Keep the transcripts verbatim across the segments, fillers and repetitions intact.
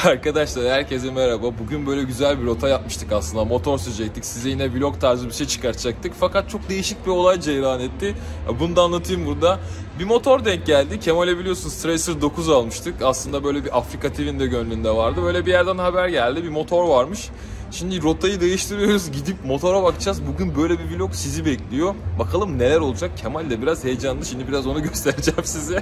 Arkadaşlar herkese merhaba. Bugün böyle güzel bir rota yapmıştık aslında. Motor sürecektik. Size yine vlog tarzı bir şey çıkartacaktık. Fakat çok değişik bir olay cereyan etti. Bunu da anlatayım burada. Bir motor denk geldi. Kemal'e biliyorsunuz Tracer dokuz almıştık. Aslında böyle bir Afrika T V'nin de gönlünde vardı. Böyle bir yerden haber geldi. Bir motor varmış. Şimdi rotayı değiştiriyoruz. Gidip motora bakacağız. Bugün böyle bir vlog sizi bekliyor. Bakalım neler olacak. Kemal de biraz heyecanlı. Şimdi biraz onu göstereceğim size.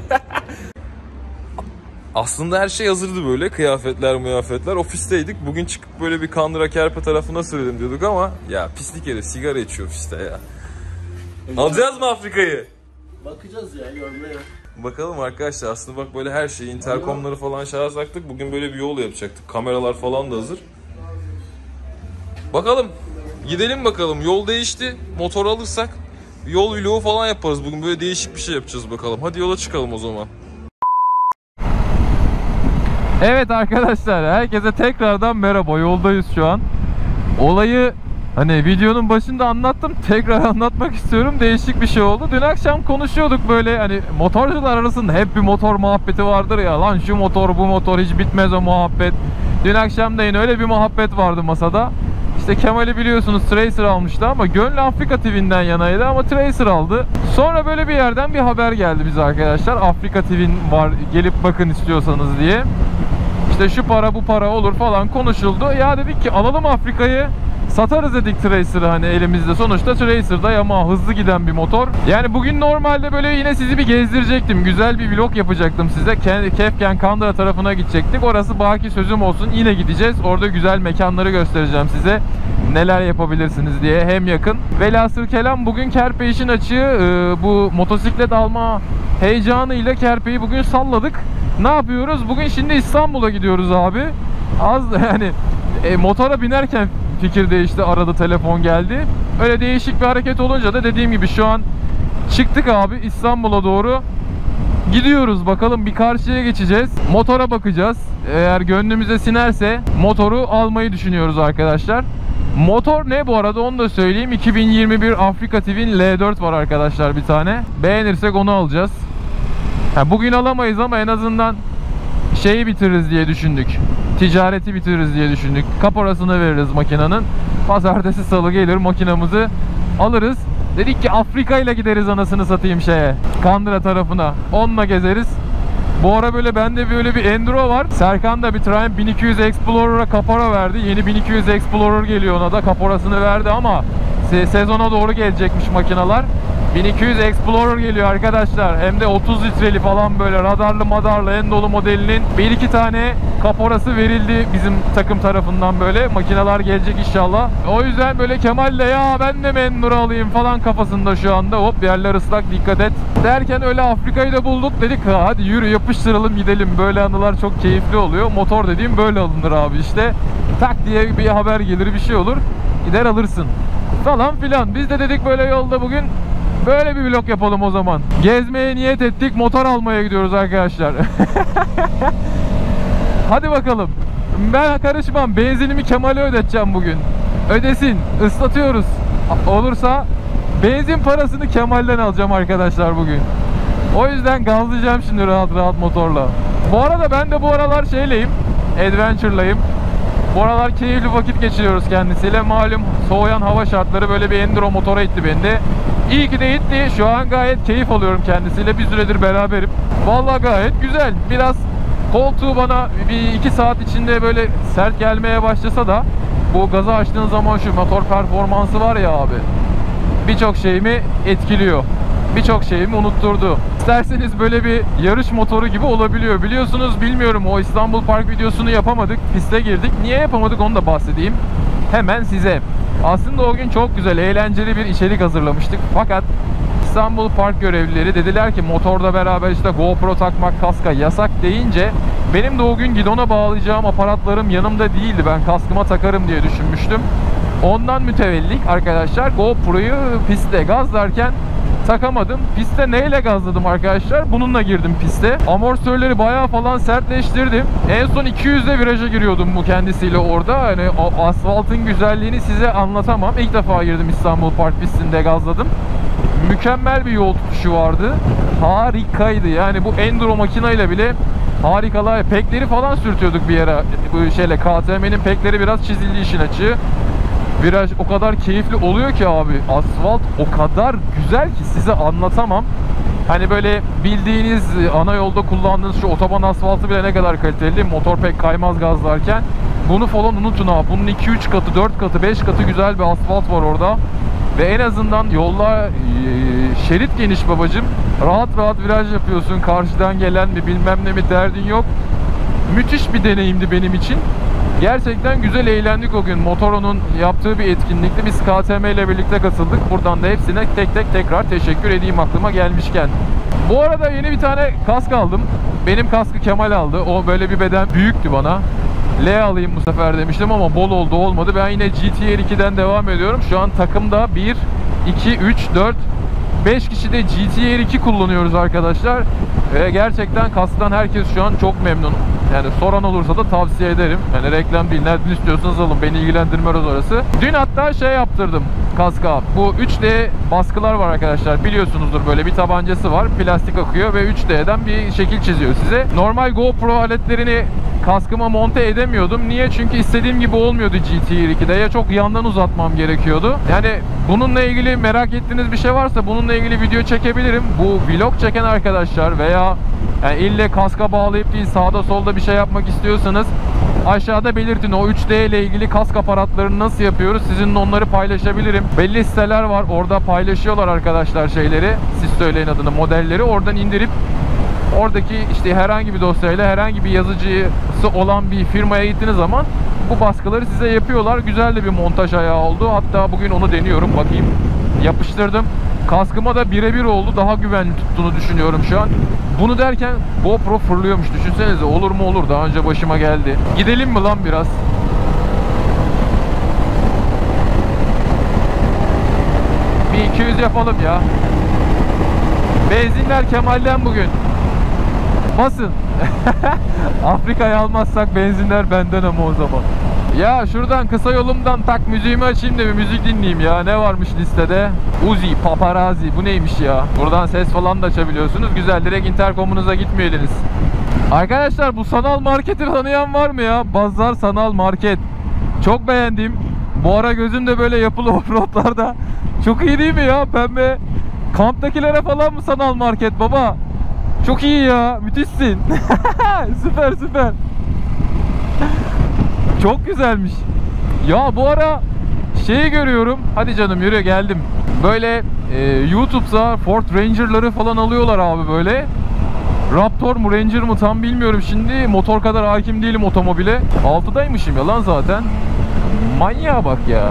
Aslında her şey hazırdı böyle. Kıyafetler, mıyafetler. Ofisteydik. Bugün çıkıp böyle bir Kandıra Kerpe tarafına sürelim diyorduk ama ya pislik herif sigara içiyor ofiste ya. Evet. Alacağız mı Afrika'yı? Bakacağız ya, görmeye. Bakalım arkadaşlar. Aslında bak böyle her şeyi, interkomları falan şarj taktık. Bugün böyle bir yol yapacaktık. Kameralar falan da hazır. Bakalım. Gidelim bakalım. Yol değişti. Motor alırsak yol vlogu falan yaparız. Bugün böyle değişik bir şey yapacağız bakalım. Hadi yola çıkalım o zaman. Evet arkadaşlar, herkese tekrardan merhaba. Yoldayız şu an. Olayı hani videonun başında anlattım, tekrar anlatmak istiyorum. Değişik bir şey oldu. Dün akşam konuşuyorduk böyle, hani motorcular arasında hep bir motor muhabbeti vardır ya. Lan şu motor bu motor, hiç bitmez o muhabbet. Dün akşam da yine öyle bir muhabbet vardı masada. İşte Kemal'i biliyorsunuz Tracer almıştı ama gönlü Afrika T V'nden yanaydı ama Tracer aldı. Sonra böyle bir yerden bir haber geldi bize arkadaşlar. Afrika T V'nin var, gelip bakın istiyorsanız diye. İşte şu para bu para olur falan konuşuldu. Ya dedik ki alalım Afrika'yı, satarız dedik Tracer'ı, hani elimizde. Sonuçta Tracer'da Yamaha hızlı giden bir motor. Yani bugün normalde böyle yine sizi bir gezdirecektim. Güzel bir vlog yapacaktım size. Kefken Kandıra tarafına gidecektik. Orası baki sözüm olsun. Yine gideceğiz. Orada güzel mekanları göstereceğim size. Neler yapabilirsiniz diye. Hem yakın. Velhasıl kelam bugün Kerpe işin açığı. Bu motosiklet alma heyecanıyla Kerpe'yi bugün salladık. Ne yapıyoruz? Bugün şimdi İstanbul'a gidiyoruz abi. Az yani e, motora binerken fikir değişti, aradı, telefon geldi. Öyle değişik bir hareket olunca da dediğim gibi şu an çıktık abi, İstanbul'a doğru gidiyoruz. Bakalım bir karşıya geçeceğiz. Motora bakacağız. Eğer gönlümüze sinerse motoru almayı düşünüyoruz arkadaşlar. Motor ne bu arada onu da söyleyeyim. iki bin yirmi bir Afrika T V'nin L dört var arkadaşlar bir tane. Beğenirsek onu alacağız. Ha, bugün alamayız ama en azından şeyi bitiririz diye düşündük. Ticareti bitiririz diye düşündük. Kaporasını veririz makinenin. Pazartesi salı gelir makinamızı alırız. Dedik ki Afrika ile gideriz anasını satayım şeye, Kandıra tarafına. Onunla gezeriz. Bu ara böyle bende böyle bir Enduro var. Serkan da bir Triumph bin iki yüz Explorer'a kapora verdi. Yeni bin iki yüz Explorer geliyor, ona da kaporasını verdi ama se sezona doğru gelecekmiş makineler. bin iki yüz Explorer geliyor arkadaşlar. Hem de otuz litreli falan, böyle radarlı madarlı en dolu modelinin bir iki tane kaporası verildi bizim takım tarafından böyle. Makineler gelecek inşallah. O yüzden böyle Kemal'le ya ben de mi Enduro alayım falan kafasında şu anda. Hop yerler ıslak, dikkat et. Derken öyle Afrika'yı da bulduk. Dedik hadi yürü yapıştıralım gidelim. Böyle anılar çok keyifli oluyor. Motor dediğim böyle alınır abi işte. Tak diye bir haber gelir, bir şey olur. Gider alırsın falan filan. Biz de dedik böyle yolda bugün böyle bir vlog yapalım o zaman. Gezmeye niyet ettik, motor almaya gidiyoruz arkadaşlar. Hadi bakalım. Ben karışmam. Benzinimi Kemal'e ödeteceğim bugün. Ödesin. Islatıyoruz. Olursa benzin parasını Kemal'den alacağım arkadaşlar bugün. O yüzden gazlayacağım şimdi rahat rahat motorla. Bu arada ben de bu aralar şeyleyim, Adventure'layım. Bu aralar keyifli vakit geçiriyoruz kendisiyle. Malum soğuyan hava şartları böyle bir enduro motora itti beni de. İyi ki de itti. Şu an gayet keyif alıyorum kendisiyle. Bir süredir beraberim. Vallahi gayet güzel. Biraz koltuğu bana bir iki saat içinde böyle sert gelmeye başlasa da bu gazı açtığın zaman şu motor performansı var ya abi, birçok şeyimi etkiliyor. Birçok şeyimi unutturdu. İsterseniz böyle bir yarış motoru gibi olabiliyor. Biliyorsunuz, bilmiyorum, o İstanbul Park videosunu yapamadık. Piste girdik. Niye yapamadık onu da bahsedeyim hemen size. Aslında o gün çok güzel, eğlenceli bir içerik hazırlamıştık. Fakat İstanbul Park görevlileri dediler ki motorla beraber işte GoPro takmak, kaska yasak deyince benim de o gün gidona bağlayacağım aparatlarım yanımda değildi. Ben kaskıma takarım diye düşünmüştüm. Ondan mütevellik arkadaşlar GoPro'yu pistte gazlarken takamadım. Piste neyle gazladım arkadaşlar? Bununla girdim piste. Amortisörleri bayağı falan sertleştirdim. En son iki yüzde viraja giriyordum bu kendisiyle orada. Hani asfaltın güzelliğini size anlatamam. İlk defa girdim İstanbul Park pistinde, gazladım. Mükemmel bir yol tutuşu vardı. Harikaydı. Yani bu enduro makinayla bile harikalar. Pekleri falan sürtüyorduk bir yere. Bu şeyle K T M'nin pekleri biraz çizildi işin açığı. Viraj o kadar keyifli oluyor ki abi. Asfalt o kadar güzel ki size anlatamam. Hani böyle bildiğiniz ana yolda kullandığınız şu otoban asfaltı bile ne kadar kaliteli. Motor pek kaymaz gazlarken. Bunu falan unutun abi. Bunun iki üç katı, dört katı, beş katı güzel bir asfalt var orada. Ve en azından yollar şerit geniş babacım. Rahat rahat viraj yapıyorsun. Karşıdan gelen mi bilmem ne mi derdin yok. Müthiş bir deneyimdi benim için. Gerçekten güzel eğlendik o gün. Motoro'nun yaptığı bir etkinlikte biz K T M ile birlikte katıldık. Buradan da hepsine tek tek tekrar teşekkür edeyim aklıma gelmişken. Bu arada yeni bir tane kask aldım. Benim kaskı Kemal aldı. O böyle bir beden büyüktü bana. L alayım bu sefer demiştim ama bol oldu olmadı. Ben yine G T R ikiden devam ediyorum. Şu an takımda bir, iki, üç, dört, beş kişi de G T R iki kullanıyoruz arkadaşlar. Ve gerçekten kasktan herkes şu an çok memnun. Yani soran olursa da tavsiye ederim. Yani reklam değil. Nereden istiyorsanız alın. Beni ilgilendirmez orası. Dün hatta şey yaptırdım kaska. Bu üç D baskılar var arkadaşlar. Biliyorsunuzdur, böyle bir tabancası var. Plastik akıyor ve üç D'den bir şekil çiziyor size. Normal GoPro aletlerini kaskıma monte edemiyordum. Niye? Çünkü istediğim gibi olmuyordu G T R ikide. Ya çok yandan uzatmam gerekiyordu. Yani bununla ilgili merak ettiğiniz bir şey varsa bununla ilgili video çekebilirim. Bu vlog çeken arkadaşlar veya yani ille kaska bağlayıp değil sağda solda bir şey yapmak istiyorsanız aşağıda belirtin. O üç D ile ilgili kask aparatlarını nasıl yapıyoruz? Sizinle onları paylaşabilirim. Belli siteler var. Orada paylaşıyorlar arkadaşlar şeyleri. Siz söyleyin adını, modelleri. Oradan indirip oradaki işte herhangi bir dosyayla herhangi bir yazıcısı olan bir firmaya gittiğiniz zaman bu baskıları size yapıyorlar. Güzel de bir montaj ayağı oldu. Hatta bugün onu deniyorum. Bakayım. Yapıştırdım. Kaskıma da birebir oldu. Daha güvenli tuttuğunu düşünüyorum şu an. Bunu derken GoPro fırlıyormuş. Düşünsenize, olur mu olur. Daha önce başıma geldi. Gidelim mi lan biraz? Bir iki yüz yapalım ya. Benzinler Kemal'den bugün. Basın. Afrika'yı almazsak benzinler benden ama o zaman. Ya şuradan kısa yolumdan tak müziğimi açayım da bir müzik dinleyeyim ya. Ne varmış listede? Uzi, Paparazzi. Bu neymiş ya? Buradan ses falan da açabiliyorsunuz. Güzel. Direkt interkomunuza gitmeyelim. Arkadaşlar bu sanal marketi tanıyan var mı ya? Bazar Sanal Market. Çok beğendim. Bu ara gözüm böyle yapılı offroadlarda. Çok iyi değil mi ya? Pembe. Kamptakilere falan mı sanal market baba? Çok iyi ya. Müthişsin. Süper süper. Çok güzelmiş. Ya bu ara şeyi görüyorum. Hadi canım yürü, geldim. Böyle e, YouTube'da Ford Ranger'ları falan alıyorlar abi böyle. Raptor mu Ranger mı tam bilmiyorum şimdi. Motor kadar hakim değilim otomobile. altıdaymışım ya lan zaten. Manyağa bak ya.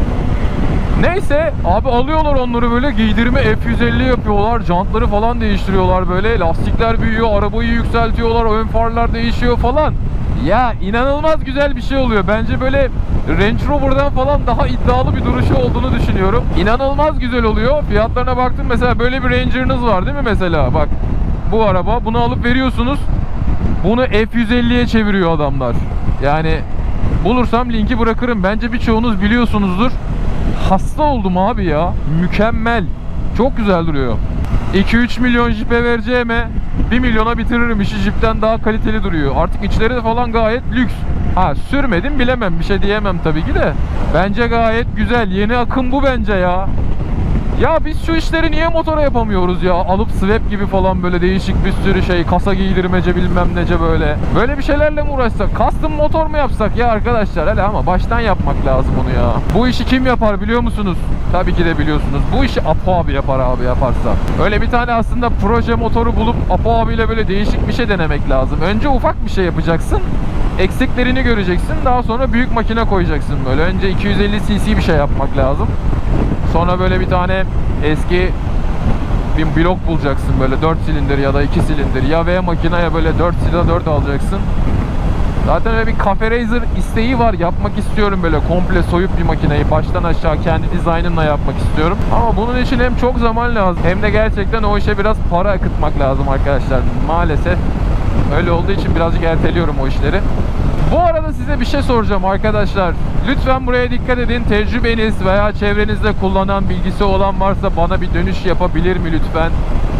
Neyse abi, alıyorlar onları böyle giydirme F yüz elli yapıyorlar. Jantları falan değiştiriyorlar böyle. Lastikler büyüyor, arabayı yükseltiyorlar, ön farlar değişiyor falan. Ya inanılmaz güzel bir şey oluyor. Bence böyle Range Rover'dan falan daha iddialı bir duruşu olduğunu düşünüyorum. İnanılmaz güzel oluyor. Fiyatlarına baktım mesela, böyle bir Ranger'ınız var değil mi mesela? Bak bu araba, bunu alıp veriyorsunuz. Bunu F yüz elliye çeviriyor adamlar. Yani bulursam linki bırakırım. Bence birçoğunuz biliyorsunuzdur. Hasta oldum abi ya. Mükemmel. Çok güzel duruyor. iki üç milyon Jeep'e vereceğime bir milyona bitiririm işi. Jeep'ten daha kaliteli duruyor. Artık içleri de falan gayet lüks. Ha sürmedim bilemem, bir şey diyemem tabii ki de. Bence gayet güzel. Yeni akım bu bence ya. Ya biz şu işleri niye motora yapamıyoruz ya? Alıp swap gibi falan böyle değişik bir sürü şey, kasa giydirmece bilmem nece böyle. Böyle bir şeylerle mi uğraşsak? Custom motor mu yapsak ya arkadaşlar? Hele ama baştan yapmak lazım onu ya. Bu işi kim yapar biliyor musunuz? Tabii ki de biliyorsunuz. Bu işi Apo abi yapar abi, yaparsa. Öyle bir tane aslında proje motoru bulup Apo abiyle böyle değişik bir şey denemek lazım. Önce ufak bir şey yapacaksın. Eksiklerini göreceksin. Daha sonra büyük makine koyacaksın böyle. Önce iki yüz elli cc bir şey yapmak lazım. Sonra böyle bir tane eski bir blok bulacaksın böyle dört silindir ya da iki silindir. Ya V makineye böyle dört silindir dört alacaksın. Zaten öyle bir Cafe Racer isteği var. Yapmak istiyorum böyle komple soyup bir makineyi baştan aşağı kendi dizaynımla yapmak istiyorum. Ama bunun için hem çok zaman lazım hem de gerçekten o işe biraz para akıtmak lazım arkadaşlar. Maalesef öyle olduğu için birazcık erteliyorum o işleri. Bu arada size bir şey soracağım arkadaşlar. Lütfen buraya dikkat edin. Tecrübeniz veya çevrenizde kullanan, bilgisi olan varsa bana bir dönüş yapabilir mi lütfen?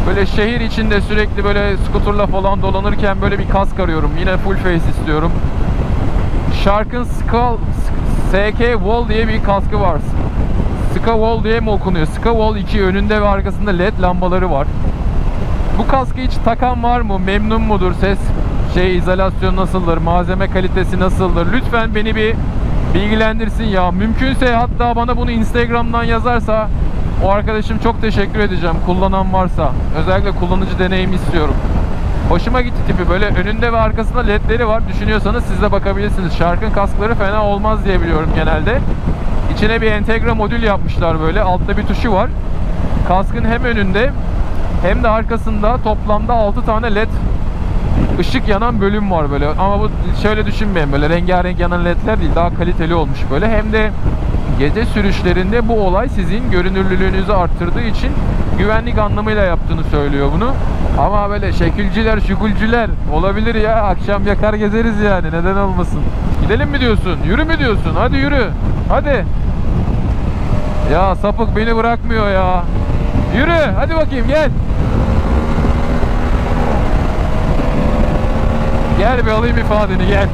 Böyle şehir içinde sürekli böyle skuterla falan dolanırken böyle bir kask arıyorum. Yine full face istiyorum. Shark'ın Skull S K Wall diye bir kaskı var. Ska Wall diye mi okunuyor? Ska Wall iki, önünde ve arkasında led lambaları var. Bu kaskı hiç takan var mı? Memnun mudur? Ses şey izolasyon nasıldır? Malzeme kalitesi nasıldır? Lütfen beni bir bilgilendirsin ya. Mümkünse hatta bana bunu Instagram'dan yazarsa o arkadaşım çok teşekkür edeceğim. Kullanan varsa. Özellikle kullanıcı deneyimi istiyorum. Hoşuma gitti tipi. Böyle önünde ve arkasında ledleri var. Düşünüyorsanız siz de bakabilirsiniz. Shark'ın kaskları fena olmaz diye biliyorum genelde. İçine bir entegre modül yapmışlar böyle. Altta bir tuşu var. Kaskın hem önünde hem de arkasında toplamda altı tane led ışık yanan bölüm var böyle. Ama bu şöyle düşünmeyin, böyle rengarenk yanan ledler değil. Daha kaliteli olmuş böyle. Hem de gece sürüşlerinde bu olay sizin görünürlülüğünüzü arttırdığı için güvenlik anlamıyla yaptığını söylüyor bunu. Ama böyle şekilciler, şukulcular olabilir ya. Akşam yakar gezeriz yani. Neden olmasın? Gidelim mi diyorsun? Yürü mü diyorsun? Hadi yürü. Hadi. Ya sapık beni bırakmıyor ya. Yürü. Hadi bakayım gel. Gel bir alayım ifadeni gel.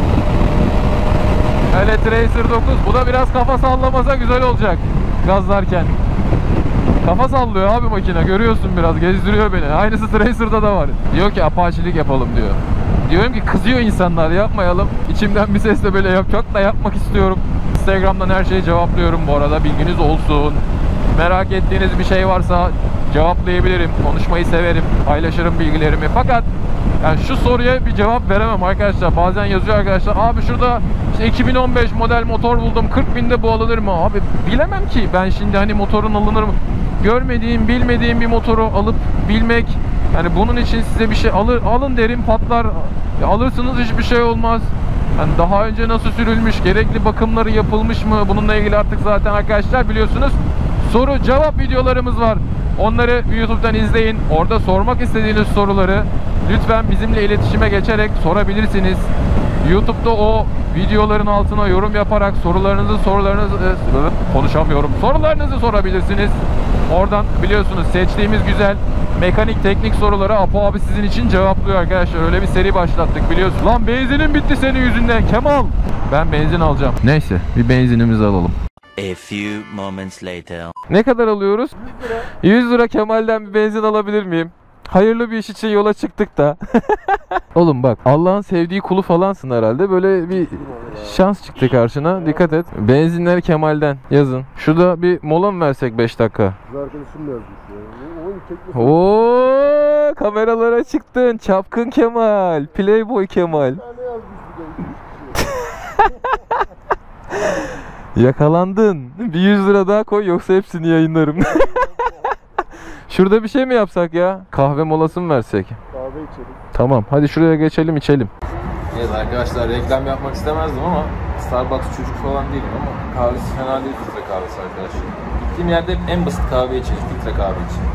Hele Tracer dokuz. Bu da biraz kafa sallamasa güzel olacak. Gazlarken. Kafa sallıyor abi makine. Görüyorsun biraz. Gezdiriyor beni. Aynısı Tracer'da da var. Diyor ki apaçilik yapalım diyor. Diyorum ki kızıyor insanlar, yapmayalım. İçimden bir ses de böyle yap, çok da yapmak istiyorum. Instagram'dan her şeyi cevaplıyorum bu arada. Bilginiz olsun. Merak ettiğiniz bir şey varsa cevaplayabilirim. Konuşmayı severim. Paylaşırım bilgilerimi. Fakat yani şu soruya bir cevap veremem arkadaşlar. Bazen yazıyor arkadaşlar. Abi şurada işte iki bin on beş model motor buldum. kırk binde bu alınır mı? Abi bilemem ki. Ben şimdi hani motorun alınır mı? Görmediğim, bilmediğim bir motoru alıp bilmek. Yani bunun için size bir şey alır, alın derim, patlar. Ya alırsınız, hiçbir şey olmaz. Yani daha önce nasıl sürülmüş, gerekli bakımları yapılmış mı? Bununla ilgili artık zaten arkadaşlar biliyorsunuz soru cevap videolarımız var. Onları YouTube'dan izleyin. Orada sormak istediğiniz soruları lütfen bizimle iletişime geçerek sorabilirsiniz. YouTube'da o videoların altına yorum yaparak sorularınızı sorularınızı konuşamıyorum. Sorularınızı sorabilirsiniz. Oradan biliyorsunuz seçtiğimiz güzel mekanik teknik soruları Apo abi sizin için cevaplıyor arkadaşlar. Öyle bir seri başlattık biliyorsun. Lan benzinin bitti senin yüzünden Kemal. Ben benzin alacağım. Neyse bir benzinimizi alalım. A few moments later. Ne kadar alıyoruz? yüz lira. yüz lira Kemal'den bir benzin alabilir miyim? Hayırlı bir iş için yola çıktık da. Oğlum bak, Allah'ın sevdiği kulu falansın herhalde. Böyle bir şans çıktı karşına. Dikkat et. Benzinler Kemal'den yazın. Şurada bir mola mı versek beş dakika? Kız arkadaşım yazmış ya. Oo, kameralara çıktın. Çapkın Kemal. Playboy Kemal. Yakalandın. Bir yüz lira daha koy yoksa hepsini yayınlarım. Şurada bir şey mi yapsak ya? Kahve molası mı versek? Kahve içelim. Tamam, hadi şuraya geçelim içelim. Evet arkadaşlar, reklam yapmak istemezdim ama Starbucks çocuk falan değilim ama kahvesi fena değil, filtre kahvesi arkadaşlar. Gittiğim yerde hep en basit kahve içelim, filtre kahve içelim.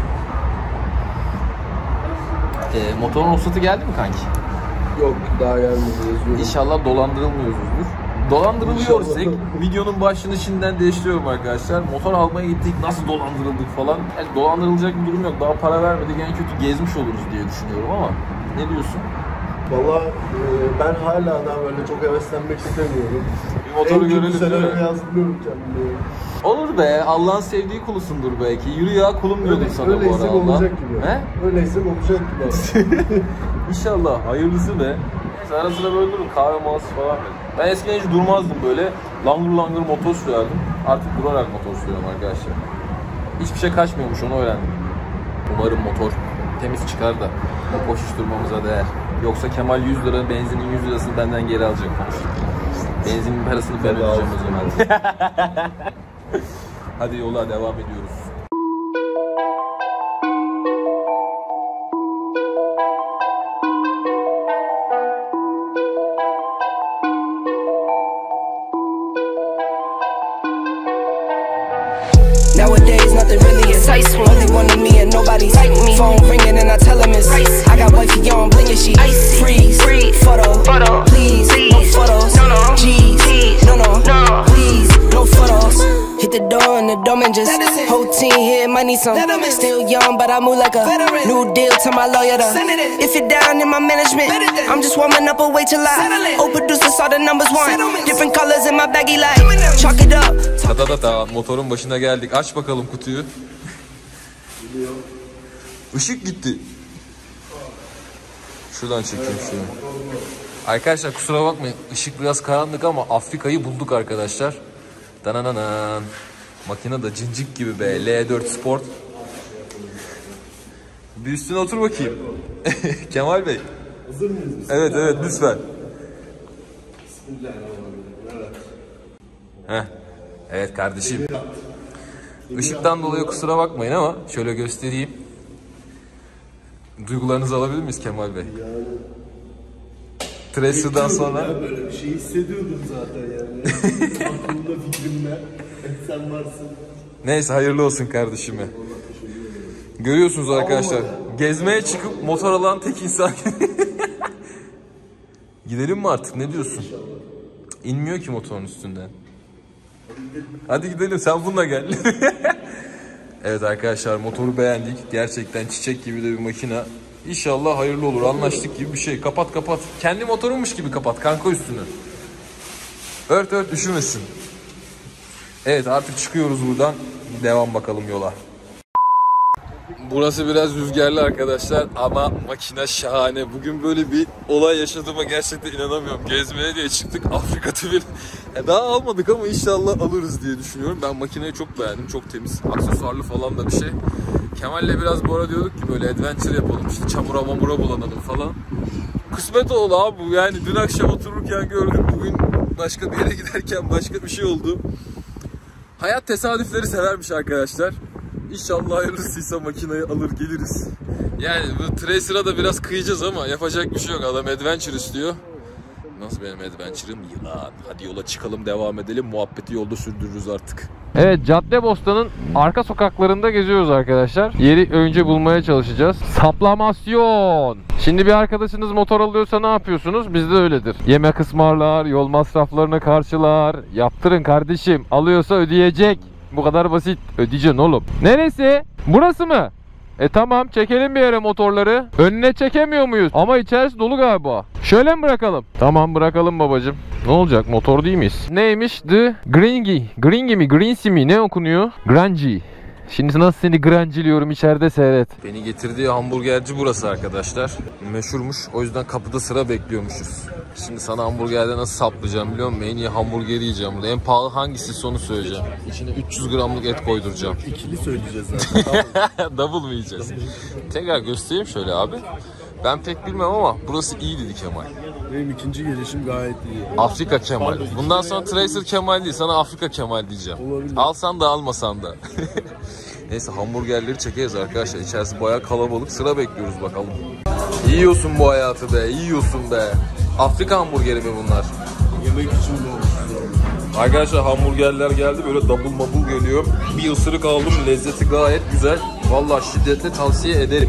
Ee, motorun ruhsatı geldi mi kanki? Yok, daha gelmedi yazıyorum. İnşallah dolandırılmıyoruzdur. Dolandırılıyorsak videonun başlığını şimdiden değiştiriyorum arkadaşlar. Motor almaya gittik, nasıl dolandırıldık falan. Yani dolandırılacak bir durum yok. Daha para vermedik, en kötü gezmiş oluruz diye düşünüyorum ama ne diyorsun? Valla e, ben hala daha böyle çok heveslenmek istemiyorum. Bir motoru en görelim değil mi? yazılıyorum kendime. Olur be, Allah'ın sevdiği kulusundur belki. Yürü ya kulum diyordum sana bu arada. Öyleyse olacak gibi. He? Öyleyse olacak gibi. İnşallah, hayırlısı be. Neyse ara sıra böyle durun, kahve molası falan verin. Ben eskiden hiç durmazdım böyle. Langır langır motor sürerdim. Artık durarak motor sürüyorum arkadaşlar. Hiçbir şey kaçmıyormuş, onu öğrendim. Umarım motor temiz çıkar da o koşuşturmamıza değer. Yoksa Kemal yüz lira, benzinin yüz lirasını benden geri alacak. Benzinin parasını ben ödeyeceğim o zaman. Hadi yola devam ediyoruz. Nowadays, nothing really excites me. Only one of me and nobody's like me. Phone ringing and I tell him it's ice. I got wifey on blinking, she icy. Freeze, Freeze. Photo, photo, please, please. No photos, no, no, G's, no, no, no, please, no photos. Hit the door and the dome and just whole team here, might need some. Still young, but I move like a new deal to my lawyer. If you're down in my management, I'm just warming up a way till I. Oh, producer saw the numbers one. Different colors in my baggy like. Chalk it up. Ta ta ta ta, motorun başına geldik. Aç bakalım kutuyu. Işık gitti. Şuradan çekeyim şunu. Arkadaşlar kusura bakmayın. Işık biraz karanlık ama Afrika'yı bulduk arkadaşlar. Danananan. Makine de cincik gibi be. L dört Sport. Bir üstüne otur bakayım. Kemal Bey. Hazır mıyız biz? Evet evet lütfen. Bismillahirrahmanirrahim. Heh. Evet kardeşim. Işıktan dolayı kusura bakmayın ama şöyle göstereyim. Duygularınızı alabilir miyiz Kemal Bey? Yani Tracer'dan sonra. ya, böyle bir şey hissediyordum zaten yani. Aklımda fikrimle. Sen varsın. Neyse hayırlı olsun kardeşime. Görüyorsunuz arkadaşlar. Gezmeye çıkıp motor alan tek insan. Gidelim mi artık? Ne diyorsun? İnmiyor ki motorun üstünden. Hadi gidelim. Sen bununla gel. Evet arkadaşlar motoru beğendik. Gerçekten çiçek gibi de bir makina. İnşallah hayırlı olur. Anlaştık gibi bir şey. Kapat kapat. Kendi motorunmuş gibi kapat kanka üstünü. Ört ört üşümesin. Evet artık çıkıyoruz buradan. Devam bakalım yola. Burası biraz rüzgarlı arkadaşlar ama makine şahane. Bugün böyle bir olay yaşadığıma gerçekten inanamıyorum. Gezmeye diye çıktık Afrika tüveni. E daha almadık ama inşallah alırız diye düşünüyorum. Ben makineyi çok beğendim. Çok temiz, aksesuarlı falan da bir şey. Kemal'le biraz bu ara diyorduk ki böyle adventure yapalım. İşte çamura mamura bulanalım falan. Kısmet oldu abi bu. Yani dün akşam otururken gördük. Bugün başka bir yere giderken başka bir şey oldu. Hayat tesadüfleri severmiş arkadaşlar. İnşallah hayırlısıysa makineyi alır geliriz. Yani bu Tracer'a da biraz kıyacağız ama yapacak bir şey yok. Adam adventure istiyor. Nasıl benim adventure'ım? Yılan. Hadi yola çıkalım devam edelim. Muhabbeti yolda sürdürürüz artık. Evet Caddebostan'ın arka sokaklarında geziyoruz arkadaşlar. Yeri önce bulmaya çalışacağız. Saplamasyon. Şimdi bir arkadaşınız motor alıyorsa ne yapıyorsunuz? Bizde öyledir. Yemek ısmarlar, yol masraflarını karşılar. Yaptırın kardeşim. Alıyorsa ödeyecek. Bu kadar basit. Ödeyeceksin oğlum. Neresi? Burası mı? E tamam çekelim bir yere motorları. Önüne çekemiyor muyuz? Ama içerisi dolu galiba. Şöyle mi bırakalım? Tamam bırakalım babacım. Ne olacak? Motor değil miyiz? Neymiş? The Gringy. Gringy mi? Grincy mi? Ne okunuyor? Grangy. Şimdi nasıl seni granciliyorum içeride seyret. Beni getirdiği hamburgerci burası arkadaşlar. Meşhurmuş. O yüzden kapıda sıra bekliyormuşuz. Şimdi sana hamburgerde nasıl saplayacağım biliyor musun? En iyi hamburgeri yiyeceğim burada. En pahalı hangisi onu söyleyeceğim. İçine üç yüz gramlık et koyduracağım. İkili söyleyeceğiz zaten. Double mı yiyeceğiz? Tekrar göstereyim şöyle abi. Ben pek bilmem ama burası iyi dedi Kemal. Benim ikinci gelişim gayet iyi. Afrika Kemal. Bundan sonra Tracer Kemal değil, sana Afrika Kemal diyeceğim. Olabilir. Alsan da almasan da. Neyse hamburgerleri çekeriz arkadaşlar. İçerisi bayağı kalabalık. Sıra bekliyoruz bakalım. Yiyorsun bu hayatı be, yiyorsun be. Afrika hamburgeri mi bunlar? Yemek için de olmuş. Arkadaşlar hamburgerler geldi. Böyle double mabul geliyor. Bir ısırık aldım. Lezzeti gayet güzel. Vallahi şiddetle tavsiye ederim.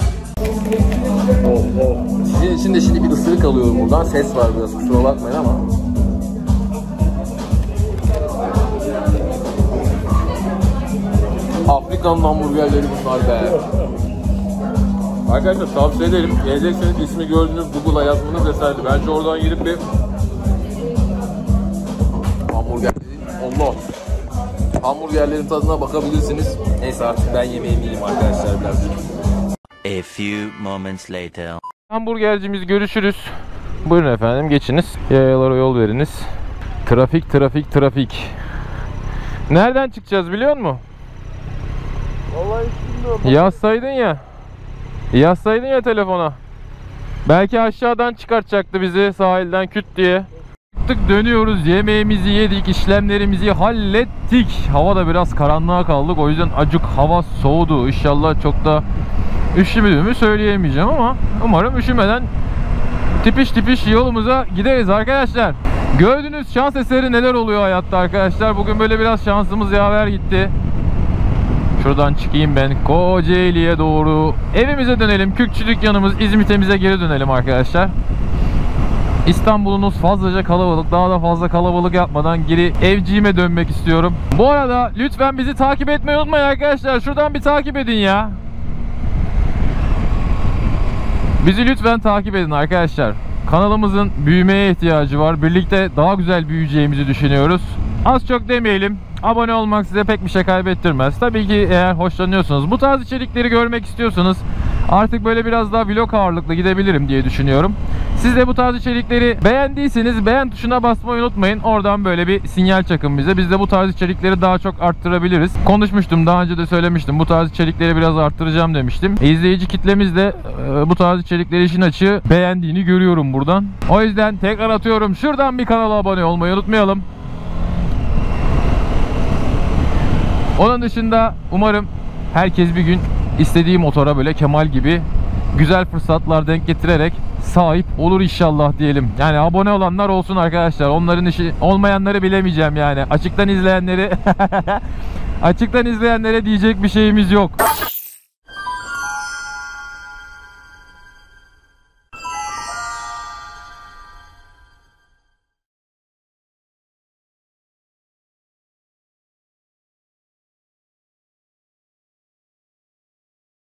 Oh, oh. Sizin için de şimdi bir ısırık alıyorum buradan. Ses var biraz kusura bakmayın ama. Afrika'nın hamburgerleri bunlar be. Arkadaşlar tavsiye ederim. Gelecekseniz ismi gördüğünüz Google'a yazmanız yeterli. Bence oradan girip bir hamburger Allah hamburgerlerin tadına bakabilirsiniz. Neyse artık ben yemeğimi yiyeyim arkadaşlar biraz. A few moments later. Hamburgercimiz görüşürüz. Buyurun efendim geçiniz. Yayalara yol veriniz. Trafik trafik trafik. Nereden çıkacağız biliyor musun? Vallahi hiç bilmiyorum. Yazsaydın ya. Yazsaydın ya telefona. Belki aşağıdan çıkartacaktı bizi sahilden küt diye. Çıktık dönüyoruz. Yemeğimizi yedik. İşlemlerimizi hallettik. Hava da biraz karanlığa kaldık. O yüzden acık hava soğudu. İnşallah çok da üşümediğimi söyleyemeyeceğim ama umarım üşümeden tipiş tipiş yolumuza gideriz arkadaşlar. Gördüğünüz şans eseri neler oluyor hayatta arkadaşlar. Bugün böyle biraz şansımız yaver gitti. Şuradan çıkayım ben Kocaeli'ye doğru evimize dönelim. Kürkçü dükkanımız İzmit'imize geri dönelim arkadaşlar. İstanbul'unuz fazlaca kalabalık. Daha da fazla kalabalık yapmadan geri evciğime dönmek istiyorum. Bu arada lütfen bizi takip etmeyi unutmayın arkadaşlar. Şuradan bir takip edin ya. Bizi lütfen takip edin arkadaşlar. Kanalımızın büyümeye ihtiyacı var. Birlikte daha güzel büyüyeceğimizi düşünüyoruz. Az çok demeyelim. Abone olmak size pek bir şey kaybettirmez. Tabii ki eğer hoşlanıyorsanız, bu tarz içerikleri görmek istiyorsanız artık böyle biraz daha vlog ağırlıklı gidebilirim diye düşünüyorum. Siz de bu tarz içerikleri beğendiyseniz beğen tuşuna basmayı unutmayın. Oradan böyle bir sinyal çakın bize. Biz de bu tarz içerikleri daha çok arttırabiliriz. Konuşmuştum, daha önce de söylemiştim. Bu tarz içerikleri biraz arttıracağım demiştim. E, izleyici kitlemiz de e, bu tarz içerikleri işin açığı beğendiğini görüyorum buradan. O yüzden tekrar atıyorum. Şuradan bir kanala abone olmayı unutmayalım. Onun dışında umarım herkes bir gün istediği motora böyle Kemal gibi güzel fırsatlar denk getirerek sahip olur inşallah diyelim. Yani abone olanlar olsun arkadaşlar. Onların işi, olmayanları bilemeyeceğim yani. Açıktan izleyenleri açıktan izleyenlere diyecek bir şeyimiz yok.